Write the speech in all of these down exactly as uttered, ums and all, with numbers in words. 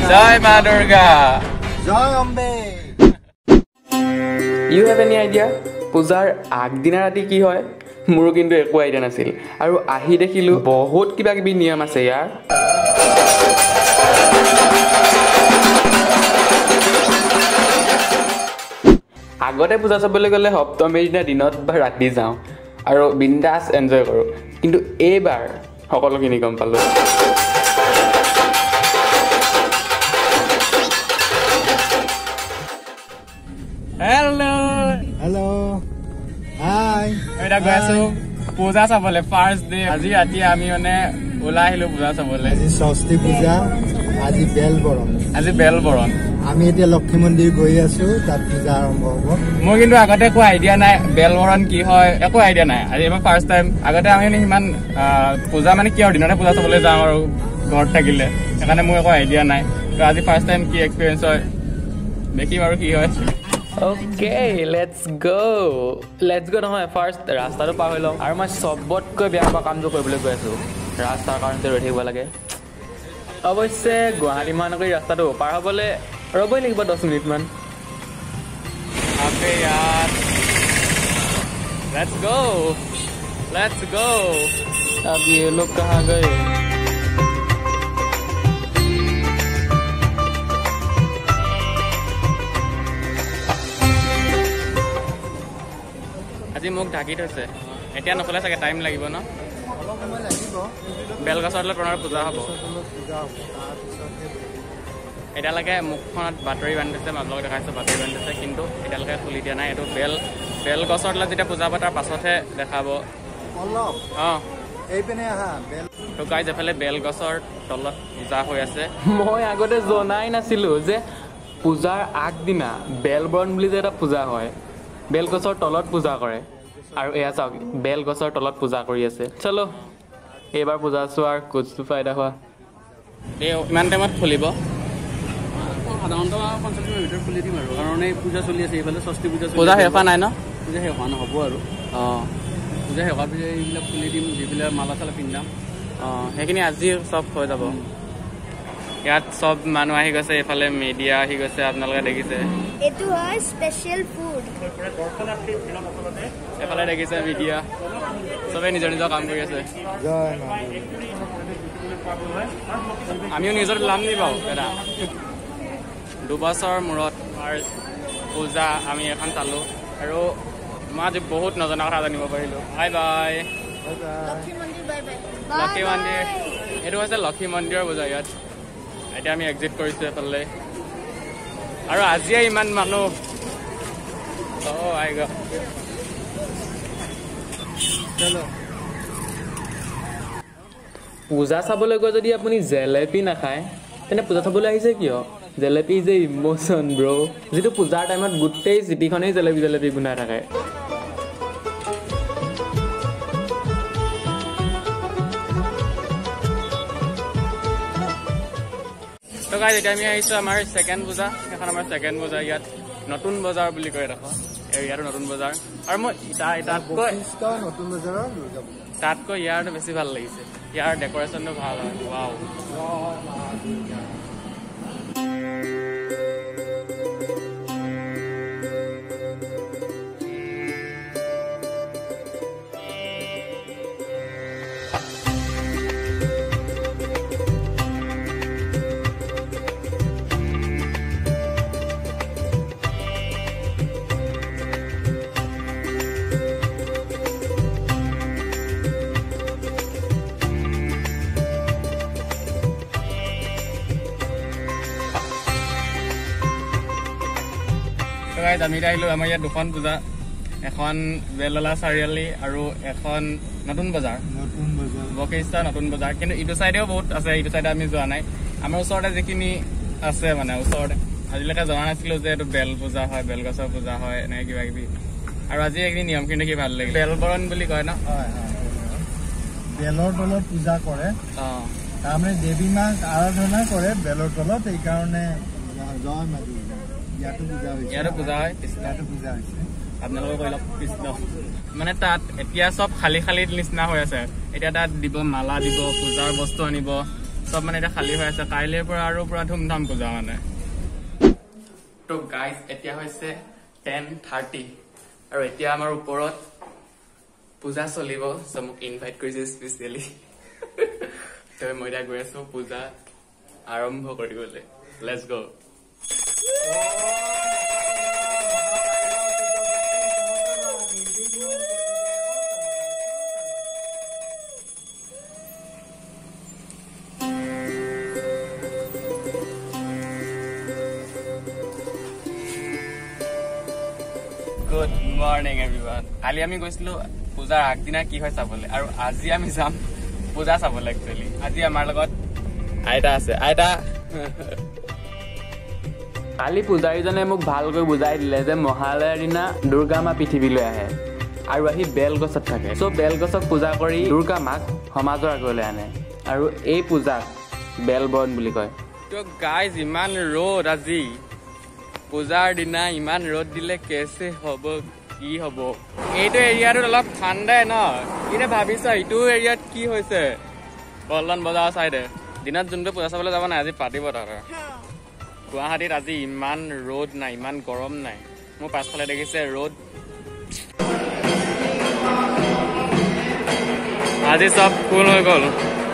Jai Ma Durga. Jai Ambe. You have any idea? পূজাৰ আগদিনা ৰাতি কি হয়? মোৰো কিন্তু একো আইডিয়া নাছিল আৰু আহি দেখিলো বহুত কিবা কিবি নিয়ম আছে ইয়াৰ। আগতে পূজা চাবলৈ গ'লে সপ্তমীৰ দিনা দিনত বা ৰাতি যাওঁ আৰু বিন্দাছ এনজয় কৰোঁ, কিন্তু এইবাৰ সকলোখিনি গম পালোঁ। Hello. Hello. Hi. এটা গৈ আছো পূজা চাবলৈ ফাৰ্ষ্ট ডে। আজি ৰাতি আমি মানে ওলাই আহিলো পূজা চাবলৈ। আজি ষষ্ঠী পূজা, আজি বেল বৰণ। আজি বেল বৰণ। আমি এতিয়া লক্ষ্মী মন্দিৰ গৈ আছো, তাত পূজা আৰম্ভ হ'ব। মোৰ কিন্তু আগতে একো আইডিয়া নাই বেল বৰণ কি হয়, একো আইডিয়া নাই। আজি এবাৰ ফাৰ্ষ্ট টাইম। আগতে আমি সিমান পূজা মানে কি আৰু দিনতে পূজা চাবলৈ যাওঁ আৰু ঘৰত থাকিলে, সেইকাৰণে মোৰ একো আইডিয়া নাই। তো আজি ফাৰ্ষ্ট টাইম কি এক্সপিৰিয়েঞ্চ হয় দেখিম আৰু কি হয়। Okay, let's go. Let's go নহয়, ফাৰ্ষ্ট ৰাস্তাটো পাৰ হৈ লওঁ। আৰু মই চবতকৈ বেয়া পোৱা কামটো কৰিবলৈ গৈ আছোঁ, ৰাস্তাৰ কাৰণতে ৰৈ থাকিব লাগে। অৱশ্যে গুৱাহাটী মহানগৰীৰ ৰাস্তাটো পাৰ হ'বলৈ ৰ'বই লাগিব দহ মিনিটমান। अबे यार लेट्स गो लेट्स गो। अब ये लोग कहाँ गए? আজি মোক ঢাকি থৈছে, এতিয়া নকলে চাগে টাইম লাগিব ন? অলপ সময় লাগিব। বেলগছৰ তলত প্ৰণৰ পূজা হ'ব। পূজা হ'ব, তাৰপিছতে এতিয়ালৈকে মুখখনত বাতৰি বান্ধি থৈছে, আপোনালোকে দেখাইছে বাতৰি বান্ধি থৈছে, কিন্তু এতিয়ালৈকে খুলি দিয়া নাই। এইটো বেল বেল গছৰ তলত যেতিয়া পূজা হ'ব তাৰ পাছতহে দেখাব। অলপ অঁ এইপিনে আহা। বেল তো গাইজ এফালে বেল গছৰ তলত পূজা হৈ আছে। মই আগতে জনাই নাছিলোঁ যে পূজাৰ আগদিনা বেলবৰণ বুলি যে এটা পূজা হয়, বেলগছৰ তলত পূজা কৰে। আৰু এয়া চাওক, বেলগছৰ তলত পূজা কৰি আছে। চলো এইবাৰ পূজা চোৱাৰ কুছটো ফাইদা হোৱা। এই ইমান টাইমত খুলিব? সাধাৰণতে পঞ্চাছ মিনিটৰ ভিতৰত খুলি দিম আৰু, কাৰণ এই পূজা চলি আছে, এইফালে ষষ্ঠী পূজা পূজা শেষ হোৱা নাই ন? পূজা শেষ হোৱা নহ'ব আৰু। অঁ পূজা শেষ হোৱাৰ পিছত এইবিলাক খুলি দিম, যিবিলাক মালা চালা পিন্ধাম। অঁ সেইখিনি আজি চব হৈ যাব। ইয়াত চব মানুহ আহি গৈছে, এইফালে মিডিয়া আহি গৈছে, আপোনালোকে দেখিছে। এইটো হয় স্পেচিয়েল ফুড। এইফালে দেখিছে মিডিয়া, চবেই নিজৰ নিজৰ কাম কৰি আছে। জয় মা। আমিও নিজৰ লাম নি বাৰু দাদা। দুবছৰ মূৰত ফাৰ্ষ্ট পূজা আমি এখন চালোঁ আৰু মই আজি বহুত নজনা কথা জানিব পাৰিলোঁ। Bye bye. লক্ষী মন্দিৰ বাই বাই। লক্ষী মন্দিৰ, এইটো হৈছে লক্ষী মন্দিৰৰ পূজা ইয়াত। এতিয়া আমি এক্সিট কৰিছোঁ এইফালে, আৰু আজিয়ে ইমান মানুহ। অঁ আই গড। পূজা চাবলৈ গৈ যদি আপুনি জেলেপি নাখায় তেনে পূজা চাবলৈ আহিছে কিয়? জেলেপি যে ইমোশ্যন ব্ৰ', যিটো পূজাৰ টাইমত গোটেই চিটিখনেই জেলেপি জেলেপি গোন্ধাই থাকে। তো গাইজ এতিয়া আমি আহিছোঁ আমাৰ ছেকেণ্ড পূজা। এখন আমাৰ ছেকেণ্ড পূজা ইয়াত নতুন বজাৰ বুলি কয় দেখোন, এৰিয়াটো নতুন বজাৰ। আৰু মই তাতকৈ নতুন বজাৰৰ দুৰ্গা পূজা, তাতকৈ ইয়াৰটো বেছি ভাল লাগিছে, ইয়াৰ ডেক'ৰেশ্যনটো ভাল হয়। ৱাও। আমি এতিয়া আহিলোঁ, আমাৰ ইয়াত দুখন পূজা, এখন বেলতলা চাৰিআলি আৰু এখন নতুন বজাৰ, নতুন বজাৰ বশিষ্ঠ নতুন বজাৰ। কিন্তু ইটো চাইডেও বহুত আছে, ইটো চাইডে আমি যোৱা নাই। আমাৰ ওচৰতে যিখিনি আছে মানে ওচৰতে, আজিলৈকে জনা নাছিলোঁ যে এইটো বেল পূজা হয়, বেলগছৰ পূজা হয়, এনেকৈ কিবা কিবি। আৰু আজি এইখিনি নিয়মখিনি দেখি ভাল লাগিল। বেলবৰণ বুলি কয় ন? হয় হয়, বেলৰ তলত পূজা কৰে। অঁ তাৰমানে দেৱী মাক আৰাধনা কৰে বেলৰ তলত, এইকাৰণে জয় মা দুৰ্গা ইয়াতো পূজা হৈছে। ইয়াতো পূজা হয়, ইয়াতো পূজা হৈছে। আপোনালোকে কৈ লওক কৃষ্ণ। মানে তাত এতিয়া চব খালী খালী নিচিনা হৈ আছে। এতিয়া তাত দিব মালা দিব, পূজাৰ বস্তু আনিব, সব মানে এটা খালী হৈ আছে কাইলৈৰ পৰা আৰু পুৰা ধুমধাম পূজা মানে তো গাইজ এতিয়া হৈছে টেন থাৰ্টি আৰু এতিয়া আমাৰ ওপৰত পূজা চলিব চ মোক ইনভাইট কৰিছে স্পেচিয়েলি তই মই এতিয়া গৈ আছো পূজা আৰম্ভ কৰিবলৈ let's go good morning everyone কালি আমি গৈছিলো পূজাৰ আগদিনা কি হয় চাবলৈ আৰু আজি আমি যাম পূজা চাবলৈ একচুৱেলি আজি আমাৰ লগত আইতা আছে আইতা কালি পূজাৰীজনে মোক ভালকৈ বুজাই দিলে যে মহালয়াৰ দিনা দুৰ্গা মা পৃথিৱীলৈ আহে আৰু আহি বেলগছত থাকে চ' বেলগছক পূজা কৰি দুৰ্গা মাক সমাজৰ আগলৈ আনে আৰু এই পূজাক বেলবৰণ বুলি কয় তো গাইজ ইমান ৰ'দ আজি পূজাৰ দিনা ইমান ৰ'দ দিলে কেছে হ'ব কি হ'ব এইটো এৰিয়াটোত অলপ ঠাণ্ডাই ন এতিয়া ভাবিছা ইটো এৰিয়াত কি হৈছে পল্টন বজাৰ চাইডে দিনত যোনটো পূজা চাবলৈ যাব নাই আজি পাতিব তাতে গুৱাহাটীত আজি ইমান ৰ'দ নাই ইমান গৰম নাই মোৰ পাছফালে দেখিছে ৰ'দ আজি চব ফুল হৈ গ'ল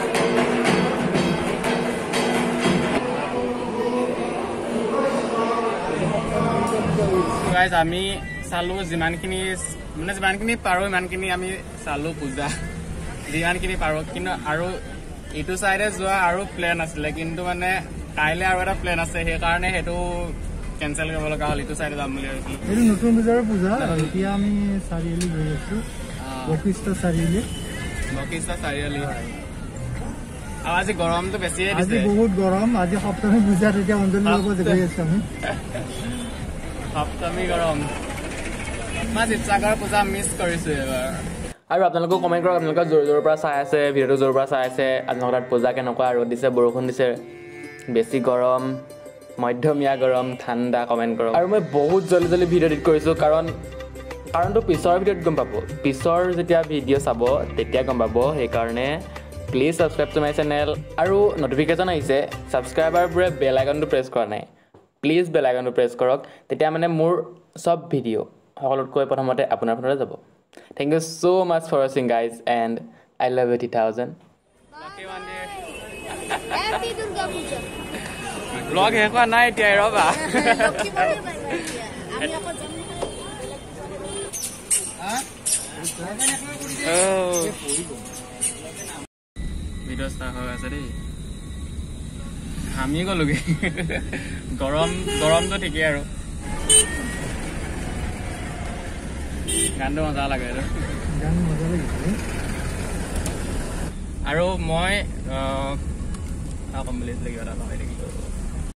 গাইজ আমি চালো যিমানখিনি মানে যিমানখিনি পাৰো ইমানখিনি আমি চালো পূজা যিমানখিনি পাৰো কিন্তু আৰু ইটো চাইডে যোৱা আৰু প্লেন আছিলে কিন্তু মানে কাইলৈ আৰু এটা প্লেন আছে সেইকাৰণে সেইটো কেঞ্চেল কৰিব লগা হ'ল ইটো চাইডে যাম বুলি ভাবিছিলো এইটো নতুন বজাৰৰ পূজা এতিয়া আমি চাৰিআলি গৈ আছো বশিষ্ঠ চাৰিআলি বশিষ্ঠ চাৰিআলি আৰু আজি গৰমটো বেছিয়ে আজি দিছে বহুত গৰম আজি সপ্তমী পূজাত এতিয়া অঞ্জলি ল'ব গৈ আছো আমি সপ্তমী গৰম মই শিৱসাগৰ পূজা মিছ কৰিছো এবাৰ আৰু আপোনালোকেও কমেণ্ট কৰক আপোনালোকে জোৰ জোৰৰ পৰা চাই আছে ভিডিঅ'টো জোৰৰ পৰা চাই আছে আপোনালোকৰ তাত পূজা কেনেকুৱা ৰ'দ দিছে বৰষুণ দিছে বেছি গৰম মধ্যমীয়া গৰম ঠাণ্ডা কমেণ্ট কৰক আৰু মই বহুত জলদি জলদি ভিডিঅ' এডিট কৰিছোঁ কাৰণ কাৰণটো পিছৰ ভিডিঅ'ত গম পাব পিছৰ যেতিয়া ভিডিঅ' চাব তেতিয়া গম পাব সেইকাৰণে please subscribe to my channel আৰু নটিফিকেশ্যন আহিছে ছাবস্ক্ৰাইবাৰবোৰে বেল আইকনটো প্ৰেছ কৰা নাই প্লিজ বেল আইকনটো প্ৰেছ কৰক তেতিয়া মানে মোৰ চব ভিডিঅ' সকলোতকৈ প্ৰথমতে আপোনাৰ ফোনলৈ যাব thank you so' much for ৱাচিং guys and I love you three thousand Happy Durga Puja. Blog শেষ হোৱা নাই এতিয়া ৰবা লক্ষ্মী মন্দিৰ বাই বাই দিয়া। আমি আকৌ যাম ভিডিঅ' ষ্টাৰ্ট হৈ আছে দেই ঘামি গ'লোগে গৰম গৰমটো ঠিকেই আৰু গানটো মজা লাগে আৰু গান মজা লাগিছে আৰু মই ক'ম বুলি আছিলে কিবা এটা পাহৰি থাকিলোঁ